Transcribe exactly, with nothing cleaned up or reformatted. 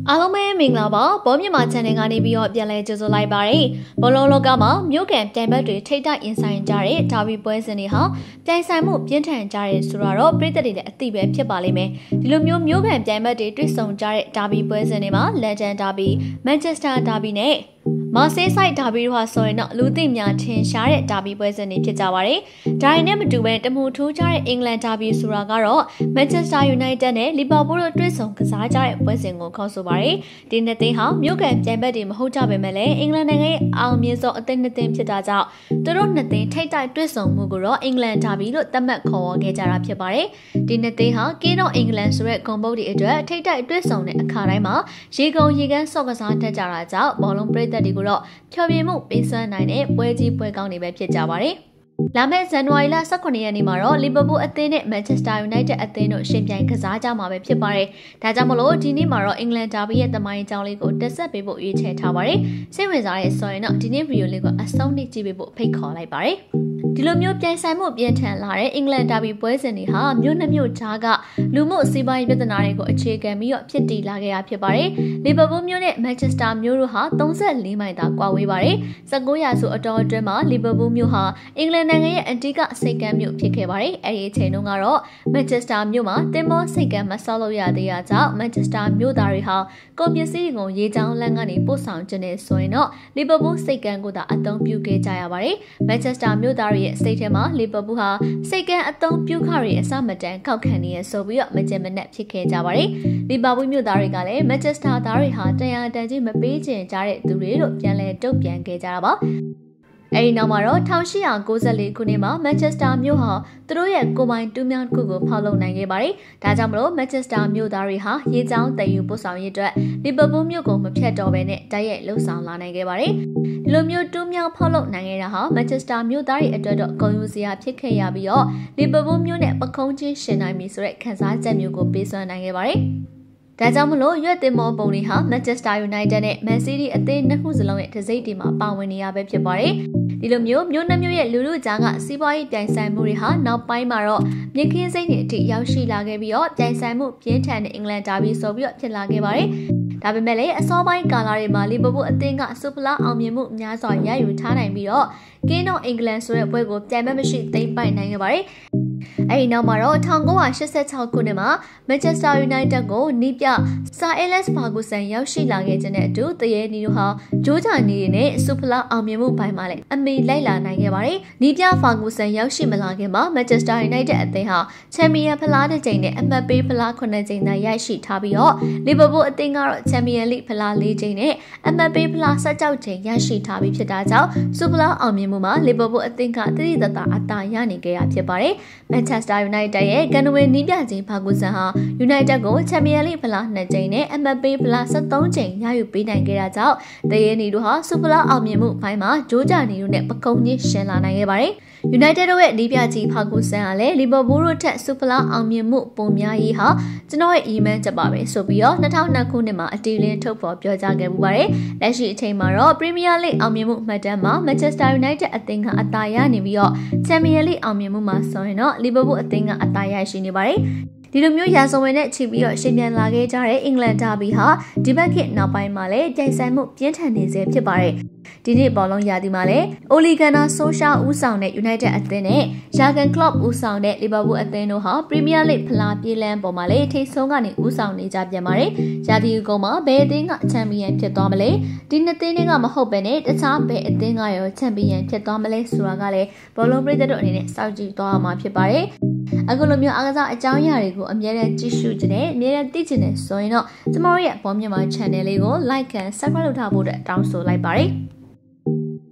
အားလုံးပဲမင်္ဂလာပါဘောမြမ channel ကနေပြီးတော့ပြန်လဲကြိုဆိုလိုက်ပါတယ်ဘောလုံးလောကမှာမြို့ကန်ပြိုင်ဘက်တွေထိတ်တိုက်ရင်ဆိုင်ကြတဲ့ဒါဘီပွဲစဉ်တွေဟာပြိုင်ဆိုင်မှုပြင်းထန်ကြတဲ့ဆိုတော့ပြည်သက်တွေလည်းအသိပဲဖြစ်ပါလိမ့်မယ်ဒီလိုမျိုးမြို့ကန်ပြိုင်ဘက်တွေတွေ့ဆုံကြတဲ့ဒါဘီပွဲစဉ်တွေမှာ Legend Derby Manchester Derby နဲ့မာဆေးဆိုင်ဒါဘီတို့ဟာဆိုရင်တော့လူသိများထင်ရှားတဲ့ဒါဘီပွဲစဉ်တွေဖြစ်ကြပါတယ်။ဒါရင်နဲ့မတူဘဲတမူထူးကြတဲ့အင်္ဂလန်ဒါဘီဆိုတာကတော့ Manchester United နဲ့ Liverpool တို့တွေ့ဆုံကစားကြတဲ့ပွဲစဉ်ကိုခေါ်ဆိုပါတယ်။ဒီနှစ်သိန်းဟာမြို့ကန်ပြိုင်ဘက်တွေမဟုတ်ကြပေမဲ့လည်းအင်္ဂလန်နိုင်ငံရဲ့အောင်မြင်ဆုံးအသင်းနှစ်သင်းဖြစ်တာကြောင့်သူတို့နှစ်သင်းထိပ်တိုက်တွေ့ဆုံမှုကိုတော့အင်္ဂလန်ဒါဘီလို့သတ်မှတ်ခေါ်ဝေါ်ခဲ့ကြတာဖြစ်ပါတယ်။ဒီနှစ်သိန်းဟာကင်းတော့အင်္ဂလန်ဆိုတဲ့ဂုဏ်ပုဒ်တွေအတွက်ထိပ်တိုက်တွေ့ဆုံတဲ့အခါတိုင်းမှာရေကုန်ရေကန်းဆော့ကစားတတ်ကြတာကြောင့်ဘောလုံးပရိသတ်တွေကိုတော့ဖြောပြမှုပေးစွမ်းနိုင်တဲ့ပွဲကြီးပွဲကောင်းတွေပဲဖြစ်ကြပါတယ်။လာမယ့်ဇန်နဝါရီလ၁၇ရက်နေ့မှာတော့ Liverpool အသင်းနဲ့ Manchester United အသင်းတို့ရှင်ပြိုင်ကစားကြမှာပဲဖြစ်ပါတယ်။ဒါကြောင့်မလို့ဒီနေ့မှာတော့ England Derby ရဲ့သမိုင်းကြောင်းလေးကိုတက်ဆက်ပေးဖို့ရွေးချယ်ထားပါတယ်။စိတ်ဝင်စားတဲ့ဆိုရင်တော့ဒီနေ့ဗီဒီယိုလေးကိုအဆုံးထိကြည့်ပေးဖို့ဖိတ်ခေါ်လိုက်ပါတယ်။ဒီလိုမျိုးပြိုင်ဆိုင်မှုပြင်းထန်လာတဲ့အင်္ဂလန်ဒါဘီပွဲစဉ်တွေဟာမြို့နှမြို့ကြားကလူမှုစီးပွားရေးပြဿနာတွေကိုအခြေခံပြီးတော့ဖြစ်တည်လာခဲ့တာဖြစ်ပါတယ်။လီဗာပူးမြို့နဲ့မန်ချက်စတာမြို့တို့ဟာ၃၄မိုင်သာကွာဝေးပါတယ်။၁၉ရာစုအတော်အတွင်းမှာလီဗာပူးမြို့ဟာအင်္ဂလန်နိုင်ငံရဲ့အန်တီကစိတ်ကမ်းမြို့ဖြစ်ခဲ့ပါတယ်။အဲဒီအချိန်တုန်းကတော့မန်ချက်စတာမြို့မှာတင်မောစိတ်ကမ်းမဆောက်လို့ရသေးတာကြောင့်မန်ချက်စတာမြို့သားတွေဟာကုန်ပစ္စည်းတွေကိုရေချောင်းလမ်းကနေပို့ဆောင်ခြင်းနဲ့ဆိုရင်တော့လီဗာပူးစိတ်ကမ်းကိုသာအသုံးပြုခဲ့ကြရပါတယ်။မန်ချက်စတာမြို့သားရဲ့စိတ်ထဲမှာလီဗာပူးဟာစိတ်ကန်းအသုံးပြုခတွေအစမတန်ကောက်ခံနေရဆိုပြီးတော့မကြင်မနက်ဖြစ်ခဲ့ကြပါတယ်။လီဗာပူးမြို့သားတွေကလည်းမန်ချက်စတာသားတွေဟာတရားတန်ကြီးမပေးချင်ကြတဲ့သူတွေလို့ပြန်လည်တုံ့ပြန်ခဲ့ကြတာပါ။အဲဒီနောက်မှာတော့၁၈၉၄ခုနှစ်မှာမန်ချက်စတာမြို့ဟာသူတို့ရဲ့ကိုပိုင်တူးမြောင်းတစ်ခုကိုဖောက်လုပ်နိုင်ခဲ့ပါတယ်။ဒါကြောင့်မလို့မန်ချက်စတာမြို့သားတွေဟာရေချောင်းတည်ယူပို့ဆောင်ရေးအတွက်လီဗာပူးမြို့ကိုမဖြတ်တော့ဘဲနဲ့တိုက်ရိုက်လှုပ်ဆောင်လာနိုင်ခဲ့ပါတယ်။ဒီလိုမျိုးတူးမြောင်းဖောက်လုပ်နိုင်ခဲ့တာဟာမန်ချက်စတာမြို့သားတွေအတွက်တော့ဂုဏ်ယူစရာဖြစ်ခဲ့ရပြီးတော့လီဗာပူးမြို့နဲ့ပခုံးချင်းရှင်နိုင်ပြီဆိုတဲ့ခံစားချက်မျိုးကိုပေးစွမ်းနိုင်ခဲ့ပါတယ်။ဒါကြောင့်မလို့ရွက်တင်မောပုံတွေဟာ Manchester United နဲ့ Man City အသင်းနှစ်ခုစလုံးရဲ့တစိမ့်တီမှာပါဝင်နေရပဲဖြစ်ပါတယ်။ဒီလိုမျိုးမြို့နှမျိုးရဲ့လူလူကြားကစီးပွားရေးပြိုင်ဆိုင်မှုတွေဟာနောက်ပိုင်းမှာတော့မြင့်ခင်းစိမ့်တွေအထိရောက်ရှိလာခဲ့ပြီးတော့ပြိုင်ဆိုင်မှုပြင်းထန်တဲ့အင်္ဂလန်ဒါဘီဆိုပြီးတော့ဖြစ်လာခဲ့ပါတယ်။ဒါပေမဲ့လည်းအစောပိုင်းကာလတွေမှာလီဗာပူးအသင်းကစူပလာအောင်မြင်မှုအများစွာရယူထားနိုင်ပြီးတော့ကင်းတော့အင်္ဂလန်ဆိုတဲ့ပွဲကိုပြိုင်ဘက်မရှိသိမ်းပိုက်နိုင်ခဲ့ပါတယ်။အဲဒီနောက်မှာတော့၁၉၈၆ခုနှစ်မှာ Manchester United ကိုနီးပြ Sir Alex Ferguson ရောက်ရှိလာခဲ့ခြင်းနဲ့အတူတရေနီတို့ဟာဂျိုးဂျာနီတွေနဲ့စူပလာအောင်မြင်မှုပိုင်းမှာလည်းအမေလိုက်လာနိုင်ခဲ့ပါတယ်။နီးပြ Ferguson ရောက်ရှိမလာခင်မှာ Manchester United အသင်းဟာချန်ပီယံဖလားတစ်ကြိမ်နဲ့အမှတ်ပေးဖလားခုနှစ်ကြိမ်သာရရှိထားပြီးတော့လီဗာပူးအသင်းကတော့ချန်ပီယံလိဖလားလေးကြိမ်နဲ့အမှတ်ပေးဖလား၁၆ကြိမ်ရရှိထားပြီးဖြစ်တာကြောင့်စူပလာအောင်မြင်မှုမှာလီဗာပူးအသင်းကတတိတတအသာရနေခဲ့တာဖြစ်ပါတယ်။ Manchester United ရဲ့ကန်နဝေနီးပြချင်းဖာဂူဆန်ဟာ United ကိုချန်ပီယံလိဖလားနှစ်ကြိမ်နဲ့အမှတ်ပေးဖလား၁၃ကြိမ်ရယူပေးနိုင်ခဲ့တာကြောင့်တရေနီတို့ဟာစူပလာအောင်မြင်မှုဘိုင်းမှာဂျိုးဂျာနီတို့နဲ့ပကုံးကြီးရှင်လာနိုင်ခဲ့ပါတယ်။ United တို့ရဲ့နီးပြကြီးဖာဂူဆန်ကလည်းလီဗာပူးတို့ထက်စူပလာအောင်မြင်မှုပုံများရေးဟာကျွန်တော်ရဲ့အီမန်ချက်ပါပဲဆိုပြီးတော့၂၀၀၂ခုနှစ်မှာအတီလင်းထုတ်ဖော်ပြောကြားခဲ့မှုပါတယ်။လက်ရှိအချိန်မှာတော့ Premier League အောင်မြင်မှုမှတ်တမ်းမှာ Manchester United အသင်းကအသာရနေပြီးတော့ Champions League အောင်မြင်မှုမှာဆိုရင်တော့လီဗာပူးအသင်းကအသာရရှိနေပါတယ်။ဒီလိုမျိုးရာဇဝင်နဲ့ချီပြီးတော့ရှင်ပြန်လာခဲ့ကြတဲ့အင်္ဂလန်ဒါဘီဟာဒီဘက်ခေတ်နောက်ပိုင်းမှာလည်းပြိုင်ဆိုင်မှုပြင်းထန်နေစေဖြစ်ပါတယ်။ဒီနေ့ဘောလုံးရာသီမှာလည်းအိုလီဂန်နာဆိုရှာဦးဆောင်တဲ့ United အသင်းနဲ့ယာဂန်ကလော့ဦးဆောင်တဲ့လီဗာပူးအသင်းတို့ဟာပရီးမီးယားလိဂ်ဖလားပြေးလမ်းပေါ်မှာလည်းထိပ်ဆုံးကနေဦးဆောင်နေကြပြန်ပါတယ်။ရာသီကုန်မှာဘယ်အသင်းကချန်ပီယံဖြစ်သွားမလဲ။ဒီနှစ်သင်းတွေကမဟုတ်ပဲနဲ့တခြားဘယ်အသင်းကရောချန်ပီယံဖြစ်သွားမလဲဆိုတာကလည်းဘောလုံးပရိသတ်တို့အနေနဲ့စောင့်ကြည့်သွားမှာဖြစ်ပါတယ်။အခုလိုမျိုးအားကစားအကြောင်းအရာတွေကိုအမြဲတမ်းကြည့်ရှုကြတဲ့၊အမြဲတမ်းသိချင်တဲ့ဆိုရင်တော့ကျမတို့ရဲ့ဘောမြန်မာ channel လေးကို like and subscribe လုပ်ထားဖို့အတွက်တောင်းဆိုလိုက်ပါတယ်။